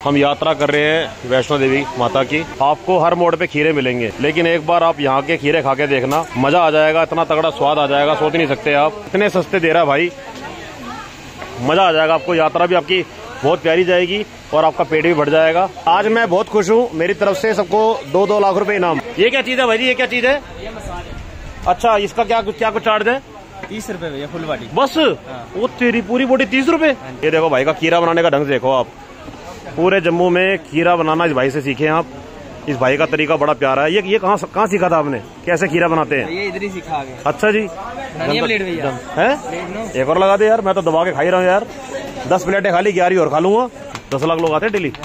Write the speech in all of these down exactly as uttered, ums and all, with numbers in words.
हम यात्रा कर रहे हैं वैष्णो देवी माता की। आपको हर मोड़ पे खीरे मिलेंगे, लेकिन एक बार आप यहाँ के खीरे खा के देखना, मजा आ जाएगा। इतना तगड़ा स्वाद आ जाएगा, सोच नहीं सकते आप। इतने सस्ते दे रहा है भाई, मजा आ जाएगा आपको। यात्रा भी आपकी बहुत प्यारी जाएगी और आपका पेट भी बढ़ जाएगा। आज मैं बहुत खुश हूँ, मेरी तरफ से सबको दो दो लाख रुपए इनाम। ये क्या चीज है भाई जी, ये क्या चीज है? ये मसाज है। अच्छा, इसका क्या क्या कुछ चार्ज है? तीस रुपए भैया, फुल बॉडी बस। वो तेरी पूरी बॉडी तीस रुपए। ये देखो भाई का खीरा बनाने का ढंग देखो आप। पूरे जम्मू में खीरा बनाना इस भाई से सीखे आप। इस भाई का तरीका बड़ा प्यारा है। ये ये कहाँ कहाँ सीखा था आपने, कैसे खीरा बनाते हैं? ये इधर ही सिखा गए। अच्छा जी, प्लेट भैया है। एक और लगा दे यार, मैं तो दबा के खा ही रहा हूँ यार। दस प्लेटें खाली, ग्यारह और खा लूंगा। दस लाख लोग आते हैं डेली।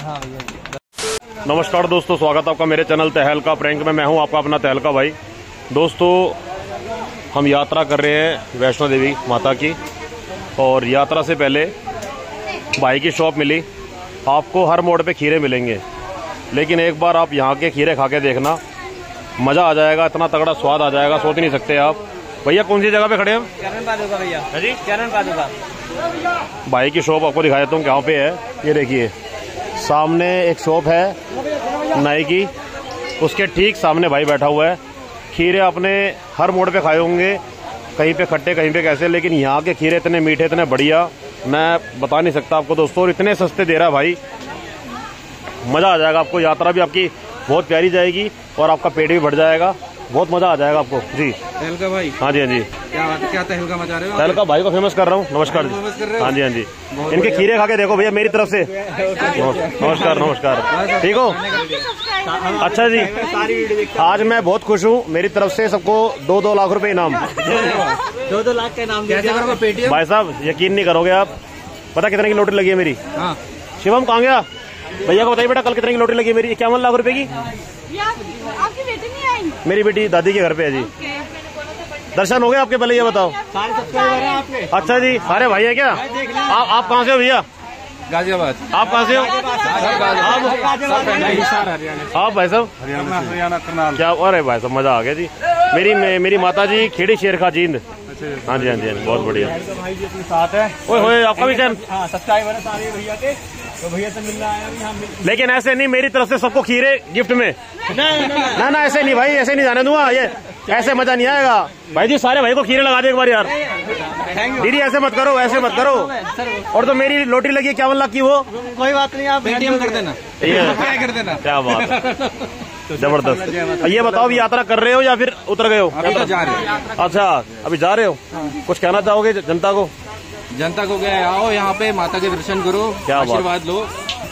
नमस्कार दोस्तों, स्वागत है आपका मेरे चैनल तहलका प्रैंक में। मैं हूँ आपका अपना तहलका भाई। दोस्तों, हम यात्रा कर रहे हैं वैष्णो देवी माता की, और यात्रा से पहले भाई की शॉप मिली। आपको हर मोड़ पे खीरे मिलेंगे, लेकिन एक बार आप यहाँ के खीरे खा के देखना, मज़ा आ जाएगा। इतना तगड़ा स्वाद आ जाएगा, सोच नहीं सकते आप। भैया कौन सी जगह पे खड़े हैं? चरण पादुका भैया। है जी, चरण पादुका। भाई की शॉप आपको दिखा देता हूँ कहाँ पे है। ये देखिए, सामने एक शॉप है नाई की, उसके ठीक सामने भाई बैठा हुआ है। खीरे आपने हर मोड़ पे खाए होंगे, कहीं पे खट्टे कहीं पे कैसे, लेकिन यहाँ के खीरे इतने मीठे, इतने बढ़िया, मैं बता नहीं सकता आपको दोस्तों। और इतने सस्ते दे रहा है भाई, मज़ा आ जाएगा आपको। यात्रा भी आपकी बहुत प्यारी जाएगी और आपका पेट भी बढ़ जाएगा। बहुत मज़ा आ जाएगा आपको जी। तहलका भाई। हाँ जी, हाँ जी। क्या क्या तहलका मचा रहे हो? तहलका भाई को फेमस कर रहा हूँ। नमस्कार जी। हाँ जी, हाँ जी। इनके खीरे खा के देखो भैया, मेरी तरफ से नमस्कार। नमस्कार, ठीक हो? अच्छा जी, आज मैं बहुत खुश हूँ, मेरी तरफ से सबको दो दो लाख रुपए इनाम। दो दो लाख का इनाम। कैसे करोगे पेटीएम? भाई साहब यकीन नहीं करोगे आप, पता कितने की लॉटरी लगी है मेरी? हाँ। शिवम कहाँ गया? भैया को बताइए बेटा, कल कितने की लॉटरी लगी है मेरी? इक्यावन लाख रुपए की। आपकी बेटी नहीं आई? मेरी बेटी दादी के घर पे है जी। दर्शन हो गए आपके? पहले ये बताओ। सारे सब्सक्राइबर हैं आपके? अच्छा जी, सारे भाई हैं क्या? आप आप कहाँ से हो भैया? गाजियाबाद। आप कहाँ से हो? आप भाई साहब हरियाणा करनाल। क्या? अरे भाई साहब मजा आ गया जी। मेरी मेरी माता जी खेड़ी शेर खा जींद। हाँ जी, हाँ जी, बहुत बढ़िया। भाई जी अपने साथ है। ओए होए, आपका भी चैन? हाँ, सब्सक्राइबर है सारे भैया के, तो भैया से मिलना आया यहाँ। लेकिन ऐसे नहीं, मेरी तरफ से सबको खीरे गिफ्ट में। ना ना ऐसे नहीं भाई, ऐसे नहीं जाने दूंगा। ये ऐसे मजा नहीं आएगा भाई जी। सारे भाई को खीरे लगा दे एक बार यार। दीदी ऐसे मत करो, ऐसे मत करो। और तो मेरी लॉटरी लगी इक्यावन लाख की, वो कोई बात नहीं, आप पेटीएम कर देना। क्या कर देना? क्या बात है, जबरदस्त। ये बताओ, अभी यात्रा कर रहे हो या फिर उतर गए हो? अभी तो जा रहे हो। अच्छा, अभी जा रहे हो। कुछ कहना चाहोगे जनता को? जनता को क्या, आओ यहाँ पे माता के दर्शन करो, आशीर्वाद लो।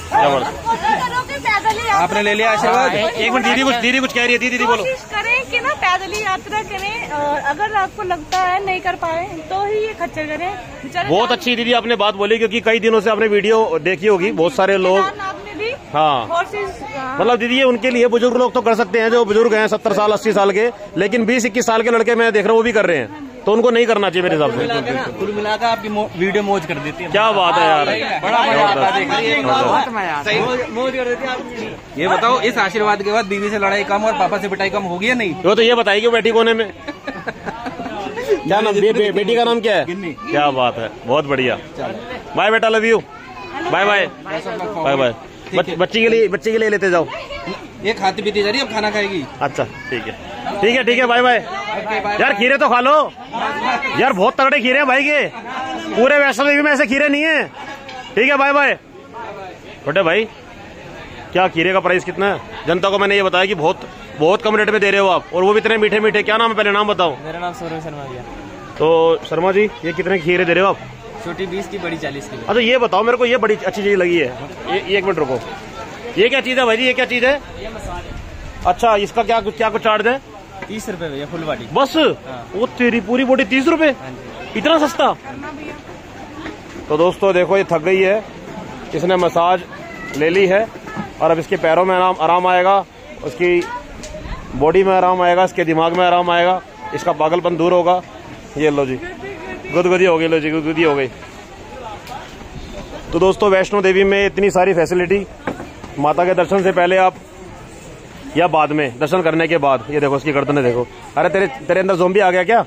आपने ले लिया आशीर्वाद? एक मिनट, दीदी कुछ दीदी कुछ कह रही है। दीदी दीदी बोलो। कोशिश करें कि ना पैदल ही यात्रा करें, और अगर आपको लगता है नहीं कर पाए तो ही ये खच्चर करें। बहुत अच्छी दीदी आपने बात बोली, क्योंकि कई दिनों से आपने वीडियो देखी होगी, बहुत सारे लोग। आपने भी हाँ, मतलब दीदी ये उनके लिए, बुजुर्ग लोग तो कर सकते हैं, जो बुजुर्ग हैं सत्तर साल अस्सी साल के, लेकिन बीस इक्कीस साल के लड़के मैं देख रहा हूँ वो भी कर रहे हैं, तो उनको नहीं करना चाहिए मेरे हिसाब से। कुल मिलाकर आपकी वीडियो मौज कर देती है। क्या बात है यार, बड़ा मजा आता है। ये बताओ, इस आशीर्वाद के बाद बीवी से लड़ाई कम और पापा से पिटाई कम होगी या नहीं? वो तो ये बताइए बैठी कोने में। क्या नाम? बे, बे, बेटी का नाम क्या है? क्या बात है, बहुत बढ़िया। बाय बेटा, love you. Bye bye bye bye. बच्ची के लिए बच्ची के लिए लेते जाओ। ये खाती पीती जा रही है, अब खाना खाएगी। अच्छा ठीक है, ठीक है, ठीक है, बाय बाय। यार खीरे तो खा लो यार, बहुत तगड़े खीरे हैं भाई के। पूरे वैष्णो देवी में ऐसे खीरे नहीं है। ठीक है, बाय बाय। छोटे भाई, क्या खीरे का प्राइस कितना है? जनता को मैंने ये बताया कि बहुत बहुत कम रेट में दे रहे हो आप, और वो भी इतने मीठे मीठे। क्या नाम है, पहले नाम बताओ। मेरा नाम सौरभ शर्मा भैया। तो शर्मा जी, ये कितने खीरे दे रहे हो आप? छोटी बीस की, बड़ी चालीस की। अच्छा ये बताओ मेरे को, ये बड़ी अच्छी चीज लगी है। ये एक मिनट रुको, ये क्या चीज है भाई जी? ये क्या चीज है? ये मसाज है। अच्छा, इसका क्या क्या कुछ चार्ज है? तीस रुपए भैया, फुल बॉडी बस। वो तेरी पूरी बॉडी तीस रुपए, इतना सस्ता? तो दोस्तों देखो, ये थक गई है, इसने मसाज ले ली है, और अब इसके पैरों में आराम आराम आएगा, उसकी बॉडी में आराम आएगा, इसके दिमाग में आराम आएगा, इसका पागलपन दूर होगा। ये लो जी, गुदगुदी हो गई। लो जी, गुदगुदी हो गई। तो दोस्तों, वैष्णो देवी में इतनी सारी फैसिलिटी, माता के दर्शन से पहले आप या बाद में, दर्शन करने के बाद। ये देखो इसकी गर्दन देखो। अरे तेरे तेरे अंदर ज़ोंबी आ गया क्या?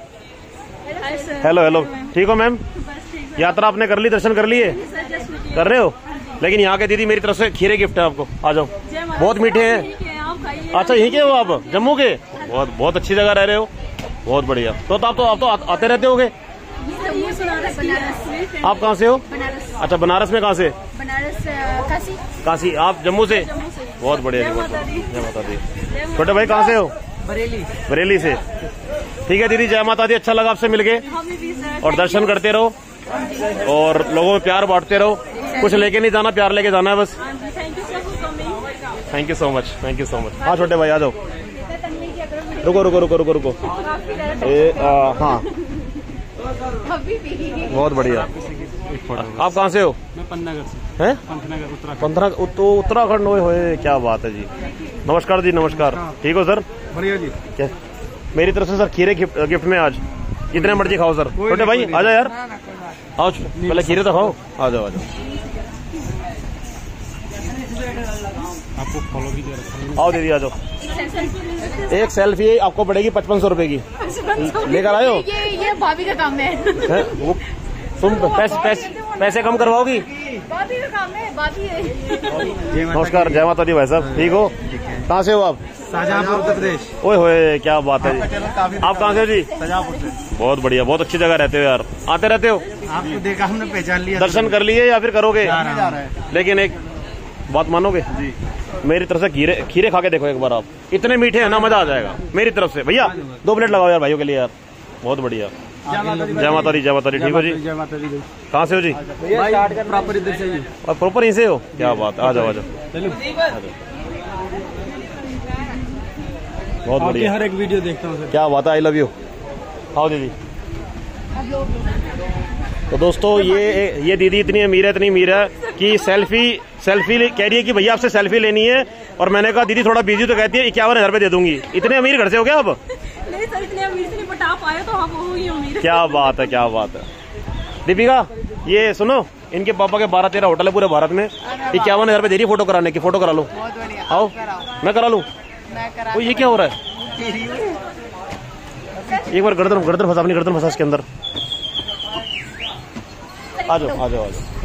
हेलो हेलो, ठीक हो मैम? यात्रा आपने कर ली, दर्शन कर लिए? कर रहे हो? लेकिन यहाँ के दीदी मेरी तरफ से खीरे गिफ्ट है आपको। आ जाओ, बहुत मीठे हैं। अच्छा यहीं के हो आप, जम्मू के? बहुत बहुत अच्छी जगह रह रहे हो, बहुत बढ़िया। तो, तो आप तो आप तो आ, आते रहते होगे। आप कहाँ से हो? अच्छा बनारस में कहाँ से? बनारस काशी। काशी। आप जम्मू से? बहुत बढ़िया। जय माता दी। छोटे भाई कहाँ से हो? बरेली। बरेली से। ठीक है दीदी, जय माता दी। अच्छा लगा आपसे मिलके, और दर्शन करते रहो और लोगों में प्यार बांटते रहो। कुछ लेके नहीं जाना, प्यार लेके जाना है बस। Thank you so much, thank you so much. हाँ छोटे भाई आ जाओ। रुको रुको रुको रुको रुको ए, आ, हाँ बहुत बढ़िया। आप कहाँ से हो? मैं पंतनगर से। हैं? पंतनगर उत्तराखंड। पंतनगर तो उत्तराखंड होए होए, क्या बात है जी। नमस्कार जी, नमस्कार। ठीक हो सर? बढ़िया जी। क्या मेरी तरफ से सर खीरे गिफ्ट, गिफ्ट में आज जितने मर्जी खाओ सर। छोटे भाई आ जाओ यार, आओ पहले खीरे तो खाओ। आ जाओ आ जाओ, आपको फॉलो कीजिए। आओ दीदी आ जाओ। एक सेल्फी आपको पड़ेगी पचपन सौ रुपए की। लेकर आए हो? ये ये भाभी का काम है, है? वो तुम पैसे पैसे पैसे कम करवाओगी? भाभी का काम है, भाभी है। नमस्कार, जय माता दी भाई साहब। ठीक हो? कहाँ से हो आप? शाहजहांपुर उत्तर प्रदेश। ओए होए, क्या बात है जी। आप कहाँ से हो जी? शाहजहांपुर से। बहुत बढ़िया, बहुत अच्छी जगह रहते हो यार। आते रहते हो? आपको देखा हमने, पहचान लिया। दर्शन कर लिए या फिर करोगे? जा रहा है। लेकिन एक बात मानोगे जी, मेरी तरफ से खीरे खीरे खा के देखो एक बार आप। इतने मीठे हैं ना, मजा आ जाएगा। मेरी तरफ से भैया दो प्लेट लगाओ यार भाइयों के लिए यार। बहुत बढ़िया। जय माता दी, जय माता दी। ठीक हो जी? जय माता दी। कहाँ से हो जी? प्रॉपर इधर से। और प्रॉपर यहीं से हो? क्या बात। आ जाओ आ जाओ, बहुत बढ़िया। हर एक वीडियो देखता हूँ सर। क्या बात है, आई लव यू। आओ दीदी। तो दोस्तों ये ये दीदी इतनी अमीर है, इतनी अमीर है कि सेल्फी सेल्फी कह रही है कि भैया आपसे सेल्फी लेनी है। और मैंने कहा दीदी थोड़ा बिजी, तो कहती है इक्यावन हजार रुपये दे दूंगी। इतने अमीर घर से हो क्या आप? नहीं सर, इतने अमीर से नहीं, बट आप आए तो हम हो ही अमीर। क्या बात है, क्या बात है। दीपिका ये सुनो, इनके पापा के बारह तेरह होटल है पूरे भारत में। इक्यावन हजार रुपये दे रही फोटो कराने की। फोटो करा लो। आओ मैं करा लूँ। ओ ये क्या हो रहा है? एक बार गर्दन गर्दन फंसा, अपनी गर्दन फंसा इसके अंदर। आ जाओ आ जाओ आ जाओ।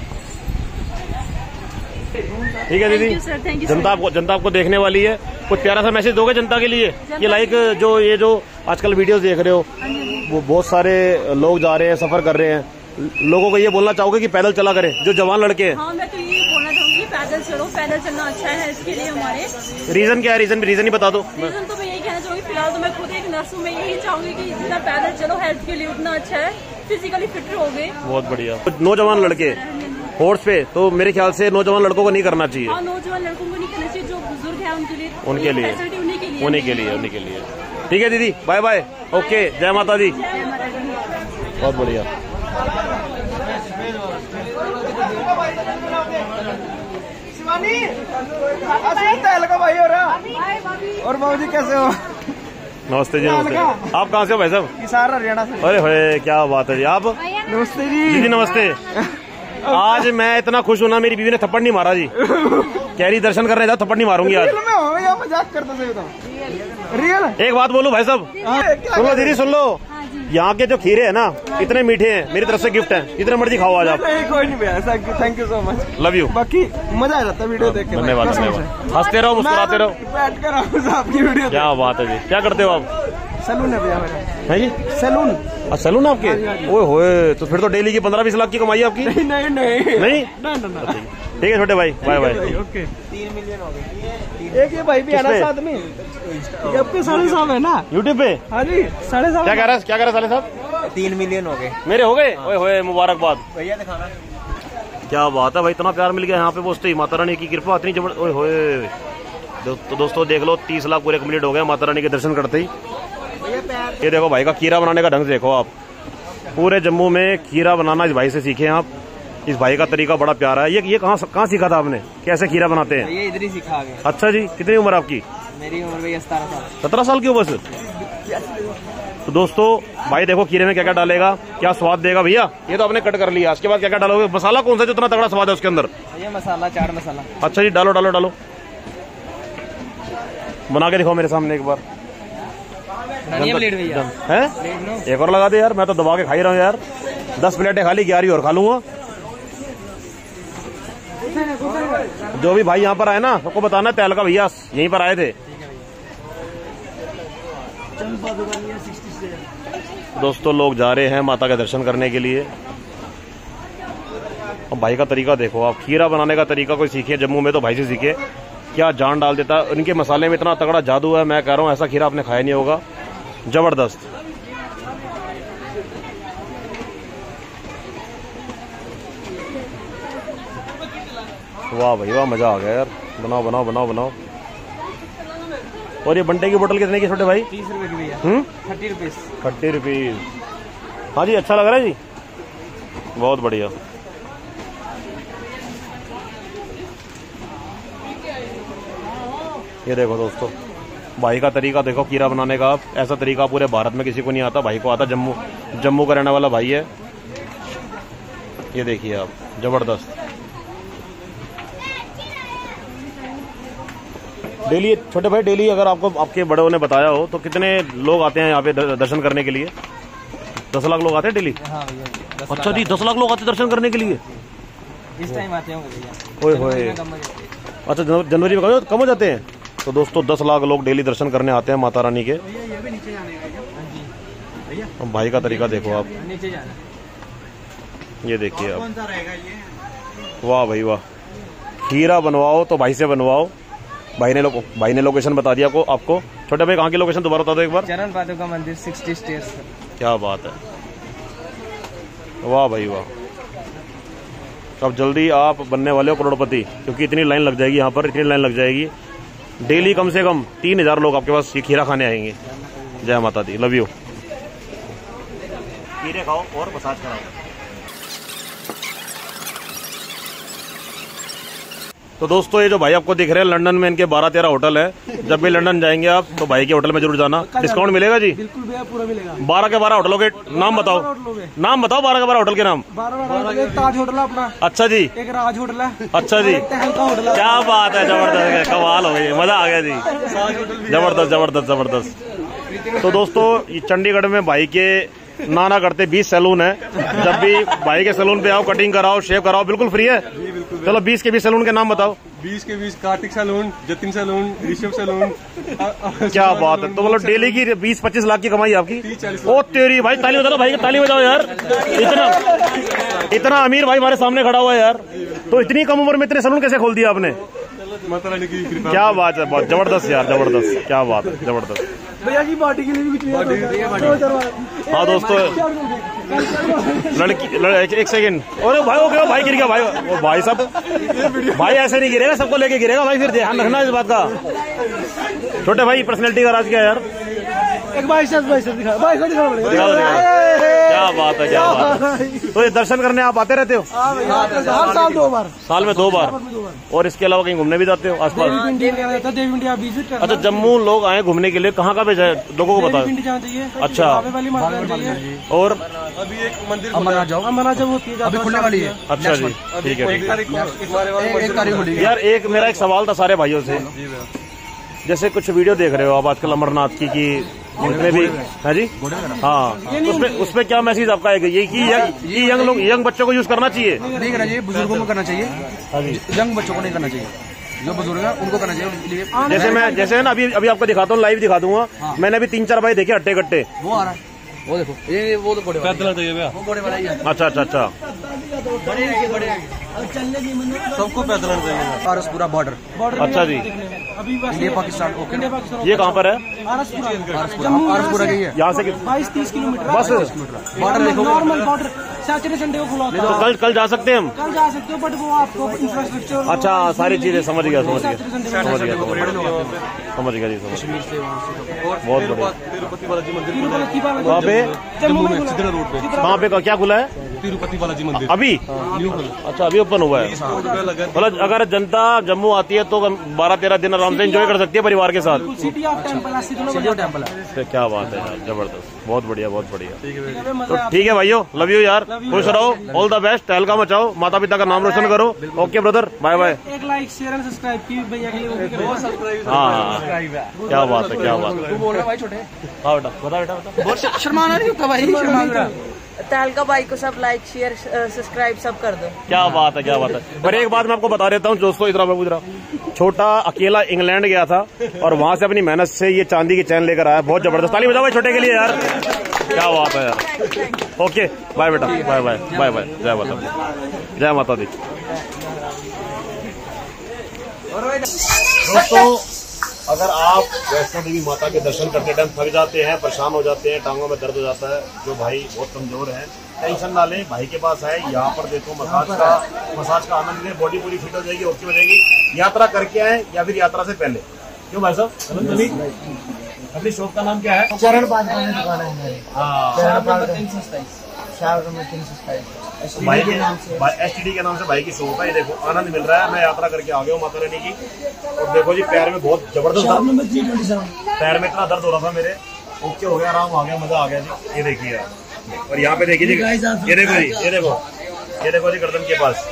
ठीक है दीदी, जनता आपको जनता आपको देखने वाली है। कुछ प्यारा सा मैसेज दोगे जनता के लिए? ये लाइक जो ये जो आजकल वीडियोस देख रहे हो, वो बहुत सारे लोग जा रहे हैं, सफर कर रहे हैं। लोगों को ये बोलना चाहोगे कि पैदल चला करें, जो जवान लड़के हैं? हाँ मैं तो ये बोलना चाहूंगी, पैदल चलो, पैदल चलना अच्छा है इसके लिए हमारे। रीजन क्या है? रीजन रीजन ही बता दो। रीजन तो मैं यही कहना चाहूंगी, फिलहाल तो मैं खुद एक नर्स हूँ, मैं यही चाहूंगी कि जितना पैदल चलो हेल्थ के लिए उतना अच्छा है, फिजिकली फिट रहोगे। बहुत बढ़िया। नौजवान लड़के हॉर्स पे, तो मेरे ख्याल से नौजवान लड़कों को नहीं करना चाहिए। हाँ नौजवान लड़कों को नहीं करना चाहिए, जो बुजुर्ग है उनके लिए उनके लिए फैसिलिटी उन्हीं के लिए उन्हीं के लिए उन्हीं के लिए। ठीक है दीदी, बाय बाय। ओके, जय माता दी। बहुत बढ़िया। भाई हो रहा और बाबू जी कैसे हो? नमस्ते जी, नमस्ते। आप कहाँ से हो भाई साहब? हिसार हरियाणा से। अरे होए, क्या बात है जी। आप? नमस्ते जी। दीदी नमस्ते। आज मैं इतना खुश हूं ना, मेरी बीवी ने थप्पड़ नहीं मारा जी। कह रही दर्शन करने जाओ, थप्पड़ नहीं मारूंगी आज। मैं हो या मजाक करता सही बताऊं? रियल। एक बात बोलूं भाई साहब, सुन लो दीदी, सुन लो। यहाँ के जो खीरे है ना, इतने मीठे हैं। मेरी तरफ से गिफ्ट है, जितने मर्जी खाओ आज आप। नहीं कोई नहीं भैया, thank you so much, love you. बाकी मजा आ जाता है वीडियो देख के। धन्यवाद धन्यवाद। हंसते रहो, मुस्कुराते रहो। बैठ कर आपकी वीडियो। क्या बात है जी। क्या करते हो आप? सैलून है भैया मेरा। है जी? सैलून। सैलून आपके? ओए होए, तो फिर तो डेली की पंद्रह बीस लाख की कमाई आपकी। नहीं नहीं नहीं नहीं। ठीक है छोटे भाई, बाय बाय। ओके। तीन मिलियन हो गए। एक ये भाई भी है ना साथ में, ये आपके साढ़े साहब है ना यूट्यूब पे? हाँ जी साढ़े साहब। क्या कह रहा है, क्या कह रहा है साले साहब? तीन मिलियन हो गए मेरे हो गए? ओए होए, मुबारकबाद भैया, दिखाना। क्या बात है भाई, इतना प्यार मिल गया यहाँ पे। पहुंचते माता रानी की कृपा इतनी जबरदस्त। ओए होए, तो दोस्तों देख लो, तीस लाख पूरे कंप्लीट हो गए माता रानी के दर्शन करते ही। ये देखो भाई का खीरा बनाने का ढंग देखो आप। पूरे जम्मू में खीरा बनाना इस भाई से सीखे आप। इस भाई का तरीका बड़ा प्यारा है। ये ये कहाँ कहाँ सीखा था आपने? कैसे खीरा बनाते हैं? ये इधर ही सिखा गए। अच्छा जी, कितनी उम्र आपकी? मेरी उम्र भैया सत्रह साल। सत्रह साल की हो बस। तो दोस्तों भाई देखो खीरे में क्या क्या डालेगा, क्या स्वाद देगा भैया। ये तो आपने कट कर लिया, इसके बाद क्या क्या डालोगे? मसाला कौन सा जो इतना तगड़ा स्वाद है उसके अंदर? ये मसाला, चाट मसाला। अच्छा जी, डालो डालो डालो, बना के दिखाओ मेरे सामने एक बार। प्लेट भैया है? एक और लगा दे यार, मैं तो दबा के खा ही रहा हूँ यार। दस प्लेटें खाली, ग्यारह और खा लूंगा। जो भी भाई यहाँ पर आए ना सबको बताना तहलका भैया यहीं पर आए थे। दोस्तों लोग जा रहे हैं माता के दर्शन करने के लिए। अब भाई का तरीका देखो आप, खीरा बनाने का तरीका कोई सीखे जम्मू में तो भाई से सीखे, क्या जान डाल देता है। उनके मसाले में इतना तगड़ा जादू है, मैं कह रहा हूँ ऐसा खीरा आपने खाया नहीं होगा, जबरदस्त। वाह भाई वाह, मजा आ गया यार। बनाओ बनाओ बनाओ बनाओ। और ये बंटे की बोतल कितने की छोटे भाई? तीस रुपए की भैया। Hmm thirty rupees. Thirty rupees. हाँ जी, अच्छा लग रहा है जी, बहुत बढ़िया। ये देखो दोस्तों भाई का तरीका देखो खीरा बनाने का। ऐसा तरीका पूरे भारत में किसी को नहीं आता, भाई को आता। जम्मू जम्मू का रहने वाला भाई है। ये देखिए आप, जबरदस्त। डेली छोटे भाई, डेली अगर आपको आपके बड़ों ने बताया हो तो कितने लोग आते हैं यहाँ पे दर्शन करने के लिए? दस लाख लोग आते हैं डेली? हाँ भैया। अच्छा जी, दस लाख लोग आते हैं दर्शन करने के लिए? इस टाइम आते होंगे भैया। ओए होए, अच्छा जनवरी में कम हो जाते हैं। तो दोस्तों दस लाख लोग डेली दर्शन करने आते हैं माता रानी के। भाई का तरीका देखो आप, नीचे जाना। ये देखिए आप, वाह भाई वाह। खीरा बनवाओ तो भाई से बनवाओ। भाई ने लो, भाई ने लोकेशन बता दिया को आपको। छोटे भाई कहाँ की लोकेशन दोबारा बता दो एक बार। चरण पादुका मंदिर सिक्सटी स्टेयर्स। क्या बात है, वाह भाई वाह। अब जल्दी आप बनने वाले हो करोड़पति, क्योंकि इतनी लाइन लग जाएगी यहाँ पर, इतनी लाइन लग जाएगी। डेली कम से कम तीन हजार लोग आपके पास ये खीरा खाने आएंगे। जय माता दी, लव यू। खीरे खाओ और मसाज कराओ। तो दोस्तों ये जो भाई आपको दिख रहे हैं, लंदन में इनके बारह तेरह होटल है। जब भी लंदन जाएंगे आप तो भाई के होटल में जरूर जाना, डिस्काउंट मिलेगा जी। बिल्कुल भैया, पूरा मिलेगा। बारह के बारह होटलों के नाम बताओ, नाम बताओ बारह के बारह होटल के नाम। बारह एक ताज होटल है अपना। अच्छा जी। एक राज होटल है। अच्छा जी, तहलका होटल है। क्या बात है, जबरदस्त, कमाल हो गई, मजा आ गया जी। जबरदस्त जबरदस्त जबरदस्त। तो दोस्तों ये चंडीगढ़ में भाई के नाना करते बीस सैलून है। जब भी भाई के सैलून पे आओ, कटिंग कराओ, शेव कराओ, बिल्कुल फ्री है। चलो बीस के बीस सैलून के नाम बताओ। बीस के बीस Kartik salon, Jatin salon, Rishabh salon. क्या बात है, तो मतलब डेली की बीस पच्चीस लाख की कमाई आपकी। ओ तेरी भाई, ताली बजाओ भाई, ताली बजाओ यार। इतना इतना अमीर भाई हमारे सामने खड़ा हुआ है यार। तो इतनी कम उम्र में इतने सैलून कैसे खोल दिया आपने? माता रानी की कृपा। क्या बात है, बहुत जबरदस्त यार, जबरदस्त, क्या बात है, जबरदस्त। भैया की पार्टी के लिए भी कुछ नहीं। हाँ दोस्तों, लड़की लड़, एक, एक सेकंड। अरे भाई हो गया, भाई गिर गया भाई। ओ भाई साहब, भाई ऐसे नहीं गिरेगा, सबको लेके गिरेगा भाई, फिर ध्यान रखना इस बात का। छोटे भाई पर्सनैलिटी का राज क्या है यार? एक भाई साहब भाई साहब दिखा, भाई दिखा पड़ेगा। क्या बात है, क्या बात है। तो ये दर्शन करने आप आते रहते हो? हर साल दो बार। साल में दो बार। और इसके अलावा कहीं घूमने भी जाते हो आसपास? देवी इंडिया विजिट करना। अच्छा, जम्मू लोग आए घूमने के लिए, कहाँ कहाँ पे जाए लोगों को बताओ। जाना चाहिए। अच्छा, और अभी एक मंदिर अमरनाथ जाओ। अमरनाथ जब होती है, अभी खुलने वाली है। अच्छा जी, ठीक है। एक तारीख को एक तारीख खुली। यार एक मेरा एक सवाल था सारे भाइयों से। जैसे कुछ वीडियो देख रहे हो आप आजकल अमरनाथ की कि उनमें भी है जी, हाँ, उसमें उसमें क्या मैसेज आपका है? ये कि ये यंग लोग, यंग बच्चों को यूज करना चाहिए? नहीं करना चाहिए, बुजुर्गों को करना चाहिए, यंग बच्चों को नहीं करना चाहिए। जो बुजुर्ग है उनको करना चाहिए, उनके लिए। जैसे मैं जैसे है ना, अभी अभी आपको दिखाता हूँ, लाइव दिखा दूंगा। मैंने अभी तीन चार भाई देखे हट्टे कट्टे। वो आ रहा है, वो देखो, ये वो तो बड़े वाला चाहिए भैया, वो बड़े वाला ही है। अच्छा अच्छा अच्छा, बड़े आगे बड़े आगे सबको पैदल चाहिए। आरसपुरा बॉर्डर। अच्छा जी, अभी इंडिया पाकिस्तान। ओके, ये कहाँ पर है? आरसपुरा की है। यहाँ से बाईस तीस किलोमीटर बस बॉर्डर देखो, नॉर्मल बॉर्डर। सैटरडे संडे को खुला होता है। तो कल कल जा सकते हैं हम? कल जा सकते हो, बट वो आपको इंफ्रास्ट्रक्चर। अच्छा, सारी चीजें समझ गया, समझ गया, सैटरडे समझ संडे गया, समझ गया जी, समझ गया। बहुत बढ़िया। तिरुपति बालाजी मंदिर वहाँ पे जम्मू में सिद्धरा रोड पे कहाँ पे क्या खुला है? तिरुपति बालाजी मंदिर अभी? न्यू खुला। अच्छा, अभी ओपन हुआ है। मतलब अगर जनता जम्मू आती है तो बारह तेरह दिन आराम से एंजॉय कर सकती है परिवार के साथ। सिटी ऑफ टेम्पल है, टेम्पल है। क्या बात है यार, जबरदस्त, बहुत बढ़िया, बहुत बढ़िया। तो ठीक है भाइयों, लव यू यार, खुश रहो, ऑल द बेस्ट, तहलका मचाओ, माता पिता का नाम रोशन करो। Okay brother, bye bye. एक लाइक शेयर एंड सब्सक्राइब की भैया के लिए। हाँ, क्या बात है, क्या बात है। तू बोल रहा भाई छोटे। हाँ बेटा, बता बेटा, बता। शर्मा नहीं होता भाई, शर्मा तहलका भाई को सब लाइक शेयर सब्सक्राइब सब कर दो। क्या बात है, क्या बात है। पर एक बात मैं आपको बता देता हूँ दोस्तों, इधर मैं गुजरा छोटा अकेला इंग्लैंड गया था और वहां से अपनी मेहनत से ये चांदी की चैन लेकर आया। बहुत जबरदस्त, ताली बजाओ भाई छोटे के लिए यार, क्या बात है यार। ओके बाय बेटा, बाय बाय बाय बाय, जय माता दी, जय माता दी। दोस्तों अगर आप वैष्णो देवी माता के दर्शन करते टाइम थक जाते हैं, परेशान हो जाते हैं, टांगों में दर्द हो जाता है, जो भाई बहुत कमजोर है, टेंशन ना लें, भाई के पास है। यहाँ पर देखो मसाज का मसाज का आनंद लें, बॉडी पूरी फिट हो जाएगी, ओके हो जाएगी। यात्रा करके आए या फिर यात्रा से पहले, क्यों भाई साहब? अपनी शॉप का नाम क्या है? चरण पाँच दुकान है हमारी। भाई के नाम से, एस टी डी के नाम से भाई की शॉप है। ये देखो आनंद मिल रहा है। मैं यात्रा करके आ गया हूँ माता रानी की, और देखो जी पैर में बहुत जबरदस्त दर्द, पैर में इतना दर्द हो रहा था मेरे, ओके हो गया, आराम आ गया, मजा आ गया जी। ये देखिए और यहाँ पे देखिए जी, ये देखो जी, ये देखो ये देखो जी गर्दन के पास।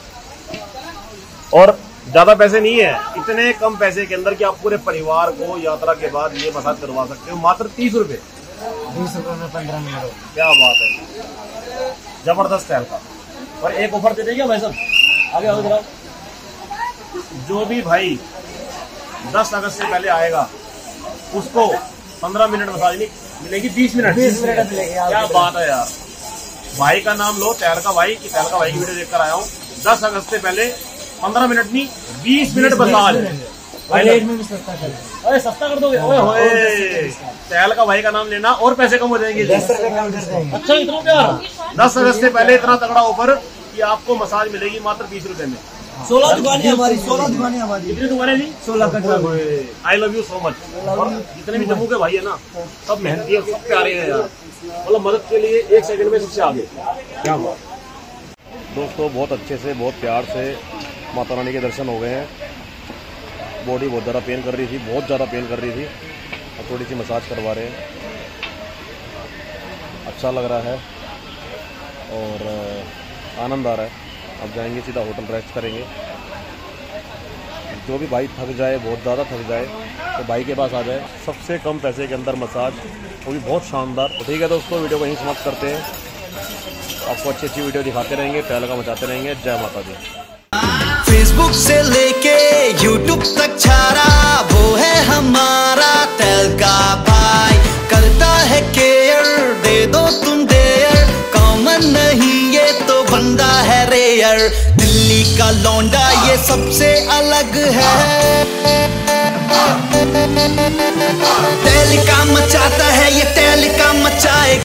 और ज्यादा पैसे नहीं है, इतने कम पैसे के अंदर कि आप पूरे परिवार को यात्रा के बाद ये मसाज करवा सकते हो, मात्र तीस रुपए बीस रुपए में पंद्रह मिनट। क्या बात है, जबरदस्त है का। और एक ऑफर दे देंगे भाई साहब, आगे आगे जरा, जो भी भाई दस अगस्त से पहले आएगा उसको पंद्रह मिनट मसाज नहीं मिलेगी, बीस मिनट बीस मिनट मिलेगी। क्या बात है यार। भाई का नाम लो, तहलका भाई की, तहलका भाई की वीडियो देखकर आया हूँ। दस अगस्त से पहले पंद्रह मिनट नहीं बीस मिनट मसाज। रेट में भी सस्ता कर, अरे सस्ता कर दोगे? तहलका भाई का नाम लेना और पैसे कम हो जाएंगे। दस रुपए कम कर देंगे। अच्छा इतना प्यार। दस अगस्त से पहले इतना तगड़ा ऑफर कि आपको मसाज मिलेगी मात्र बीस रुपए में। सोलह दुकानें हमारी, सोलह दुकानें हमारी। कितनी दुकानें जी? सोलह Katra. I love you so much. जितने भी जम्मू के भाई है ना, सब मेहनती है, सब प्यारे हैं यार, मतलब मदद के लिए एक सेकंड में सबसे आगे। क्या बात। दोस्तों बहुत अच्छे से, बहुत प्यार से माता रानी के दर्शन हो गए हैं। बॉडी बहुत ज़्यादा पेन कर रही थी, बहुत ज़्यादा पेन कर रही थी, और थोड़ी सी मसाज करवा रहे हैं। अच्छा लग रहा है और आनंद आ रहा है। अब जाएंगे सीधा होटल, रेस्ट करेंगे। जो भी भाई थक जाए, बहुत ज़्यादा थक जाए, तो भाई के पास आ जाए, सबसे कम पैसे के अंदर मसाज, वो भी बहुत शानदार। तो ठीक है दोस्तों, वीडियो को यहीं समाप्त करते हैं। आपको अच्छी अच्छी वीडियो दिखाते रहेंगे, तहलका मचाते रहेंगे। जय माता दी। फेसबुक से लेके यूट्यूब तक छारा वो है हमारा तहलका भाई, करता है केयर, दे दो तुम देयर, कॉमन नहीं ये तो बंदा है रेयर। दिल्ली का लौंडा ये सबसे अलग है, तहलका मचाता है ये, तहलका मचाए।